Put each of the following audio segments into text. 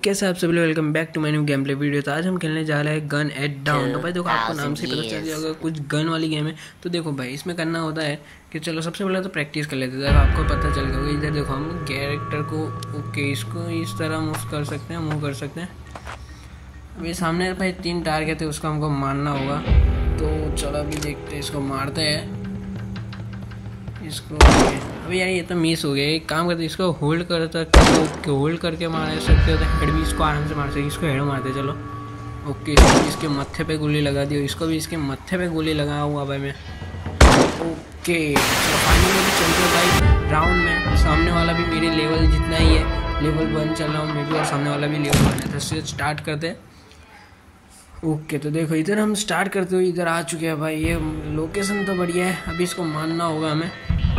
कैसे आप सभी लोग, welcome back to my new gameplay video. तो आज हम खेलने जा रहे हैं गन एट डाउन। तो भाई देखो, आपको नाम से पता चल जाएगा कुछ गन वाली गेम है। तो देखो भाई, इसमें करना होता है कि चलो सबसे पहले तो प्रैक्टिस कर लेते हैं। आपको पता चल गया इधर देखो, हम कैरेक्टर को ओके इसको इस तरह मूव कर सकते हैं, मूव कर सकते हैं। अभी सामने भाई 3 टारगेट है, उसको हमको मारना होगा। तो चलो अभी देखते हैं, इसको मारते हैं इसको। अभी यार ये तो मिस हो गया। एक काम करते, इसको होल्ड कर सकते हो, होल्ड करके मार सकते हो तो हेड भी इसको आराम से मार सकते। इसको हेड मारते चलो। ओके, इसके मत्थे पे गोली लगा दी, इसको भी इसके मत्थे पे गोली लगाया हुआ भाई मैं। ओके चलो फाइनली भी चलते भाई राउंड में। सामने वाला भी मेरे लेवल जितना ही है, लेवल 1 चल रहा हूँ मैं भी, और सामने वाला भी लेवल 1 है। तो स्टार्ट करते हैं। ओके तो देखो इधर हम स्टार्ट करते हुए इधर आ चुके हैं भाई। ये लोकेशन तो बढ़िया है, अभी इसको मारना होगा हमें।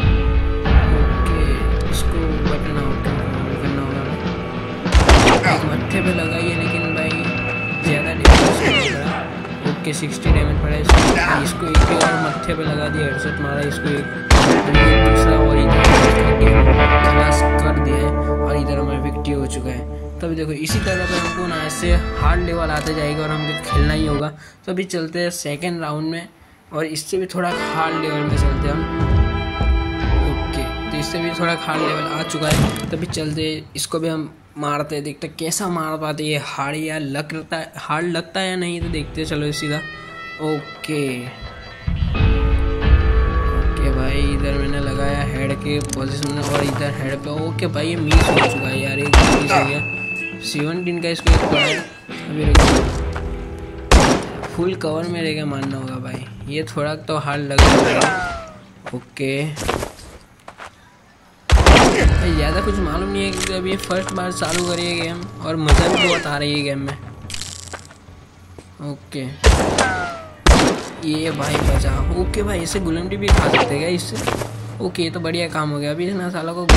इसको बटन आउट करना होगा हमें। मत्थे पे लगाइए, लेकिन भाई ज़्यादा डैमेज। ओके 60 डैमेज पड़ा है इसको। एक भी और मत्थे पे लगा दिया, हेडशॉट मारा इसको एक दूसरा, और इधर खलास कर दिया है और इधर हमारा विक्ट्री हो चुका है। तो अभी देखो इसी तरह पे हमको ना ऐसे हार्ड लेवल आते जाएगा और हमको खेलना ही होगा। तो अभी चलते हैं सेकेंड राउंड में, और इससे भी थोड़ा हार्ड लेवल में चलते हैं हम। तो इससे भी थोड़ा हार्ड लेवल आ चुका है। तभी चलते इसको भी हम मारते हैं, देखते कैसा मार पाते। ये हार्ड या हार्ड लगता है या नहीं, तो देखते चलो सीधा। ओके भाई इधर मैंने लगाया हेड के पोजीशन में, और इधर हेड पे। ओके भाई ये मिस हो चुका है यार, एक मिस हो गया। 17 का इसको एक पड़ा है। अभी फुल कवर में रहेगा, मानना होगा भाई। ये थोड़ा तो हार्ड लग रहा है। ओके ज़्यादा कुछ मालूम नहीं है, क्योंकि अभी फर्स्ट बार चालू करी है गेम, और मज़ा भी बहुत आ रही है गेम में। ओके ये भाई बचा। ओके भाई इसे गुलमटी भी खा सकते हैं इससे। ओके तो बढ़िया काम हो गया। अभी इस सालों को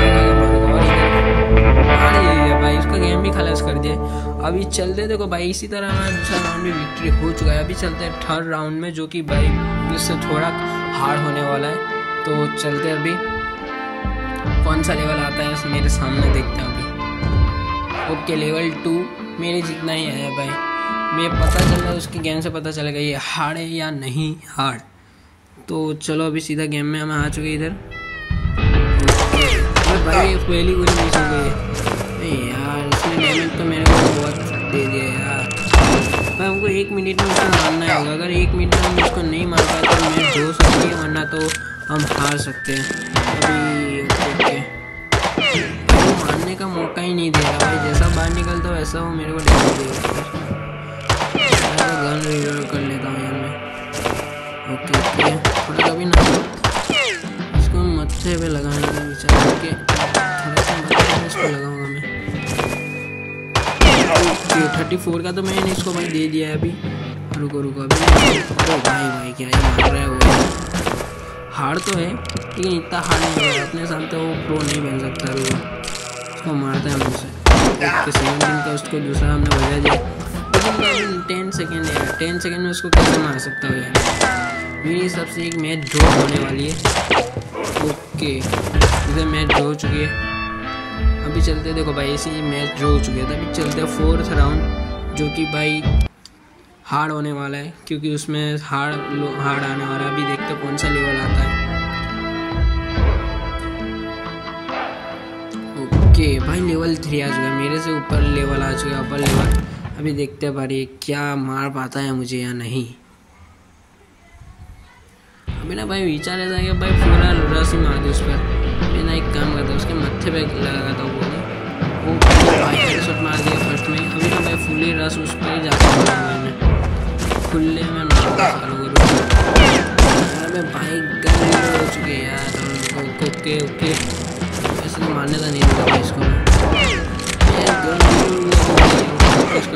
भाई इसका गेम भी खलास कर दिया। अभी चलते देखो भाई, इसी तरह हमारा दूसरा राउंड में विक्ट्री हो चुका है। अभी चलते हैं थर्ड राउंड में, जो कि भाई इससे थोड़ा हार्ड होने वाला है। तो चलते अभी कौन सा लेवल आता है मेरे सामने, देखते हैं अभी। ओके लेवल 2 मेरे जितना ही आया भाई। मैं पता चल रहा है उसकी गेम से पता चलेगा ये हार्ड है या नहीं हार्ड। तो चलो अभी सीधा गेम में हम आ चुके इधर। भाई पहली गोली मिस हो गई है यार, इसने डैमेज तो मेरे को बहुत दे दिया यार भाई। हमको 1 मिनट में उसको मारना होगा। अगर 1 मिनट में हम इसको नहीं मार पाए तो मैच हो सकती है, वरना तो हम हार सकते हैं। अभी ओके मारने का मौका ही नहीं दे रहा भाई। जैसा बाहर निकलता वैसा वो मेरे को डैमेज देगा। गन रिलोड कर लेता हूँ यार मैं। ओके थोड़ा कभी ना इसको मत्थे पे लगाने का विचार करके थोड़ा सा मत्थे पे इसको लगाऊंगा मैं। ओके 34 का तो मैंने इसको भाई दे दिया है अभी। रुको अभी। अरे भाई क्या ही मार रहा है वो। हार्ड तो है लेकिन इतना हार्ड नहीं है, अपने साथ तो वो प्रो नहीं बन सकता। उसको मारते हैं हमसे। ओके 17 का उसको दूसरा हमने बजा दिया, लेकिन 10 सेकेंड है। 10 सेकेंड में उसको कैसे मार सकता हो यार। मेरी सबसे एक मैच ड्रॉ होने वाली है। ओके इधर मैच ड्रॉ हो चुकी है। अभी चलते देखो भाई, इसी मैच ड्रॉ हो चुकी है। तो अभी चलते हैं 4th राउंड, जो कि भाई हार्ड होने वाला है, क्योंकि उसमें हार्ड आने वाला है। अभी देखते कौन सा लेवल आता है। ओके भाई लेवल 3 आ चुका है, मेरे से ऊपर लेवल आ चुका है, अपर लेवल। अभी देखते हैं भाई क्या मार पाता है मुझे या नहीं। अभी ना भाई विचार ऐसा है कि भाई पूरा रस ही मार दे उस पर। मैं ना एक काम करता, उसके मत्थे पे लगाता हूँ वो भाई हेडशॉट मार दिया फर्स्ट में। अभी ना भाई फुली रस उस पर ही जाता हूँ मैं, खुले में मारना चालू करूँ। अरे भाई गन हो चुके यार। ओके ऐसे तो मारने का नहीं लगा इसको। इसको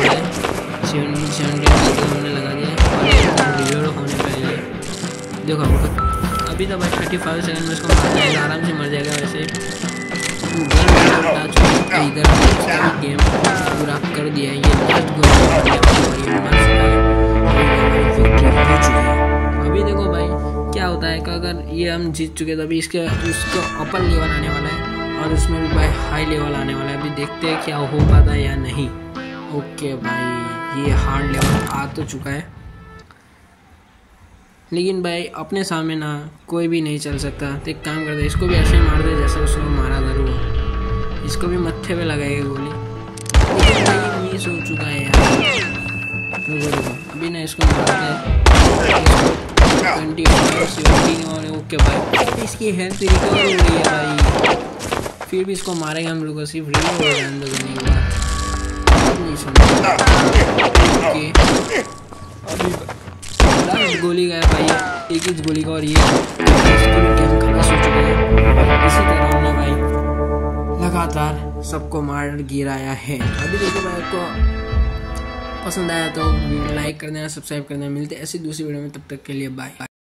17 हमने लगा दिया, रिलोड होने पहले देखो हमको। अभी तो भाई 35 सेकंड में इसको मारना है, आराम से मर जाएगा। वैसे इधर गेम पूरा कर दिया है। ये लास्ट अभी देखो भाई क्या होता है कि अगर ये हम जीत चुके तो अभी उसको अपर लेवल आने वाला है, और इसमें भी भाई हाई लेवल आने वाला है। अभी देखते हैं क्या हो पाता है या नहीं। ओके भाई ये हार्ड लेवल आ तो चुका है, लेकिन भाई अपने सामने ना कोई भी नहीं चल सकता। तो एक काम करते इसको भी ऐसे मार दे जैसे उसको मारा था वो, इसको भी मत्थे पे लगाएगा गोली। मिस हो चुका है यार। अभी ना इसको मारते हैं। ओके भाई इसकी हेल्थ रिकवर हो रही है भाई, फिर भी इसको मारेंगे हम लोग। सिर्फ रिकवर हो जाने दो नहीं हुआ नहीं सुना। अभी गोली गया भाई, एक ही गोली का, और ये गेम खलास हो चुकी है। इसी तरह हमने भाई लगातार सबको मार गिराया है। अभी देखो भाई आपको पसंद आया तो लाइक कर देना, सब्सक्राइब कर देना। मिलते हैं ऐसी दूसरी वीडियो में, तब तक के लिए बाय।